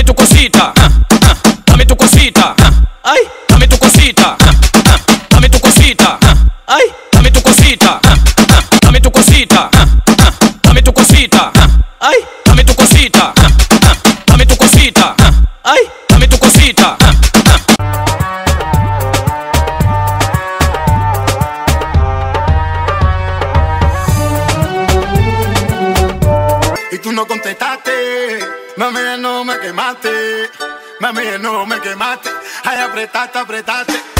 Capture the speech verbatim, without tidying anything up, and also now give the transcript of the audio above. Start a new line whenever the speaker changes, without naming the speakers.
tu cosita, ah, ah, dame tu cosita, ah, ay, dame tu cosita, ah, ah, dame tu cosita, ah, ay, dame tu cosita, ah, ah, dame tu cosita, ah, ah, dame tu cosita, ah, ay, dame tu cosita, ah, ah, dame tu cosita, ah, ay, dame tu cosita, ah, ah.
Y tú no contestaste, mami, no me quemaste, mami, no me quemaste, ay, apretaste, apretaste.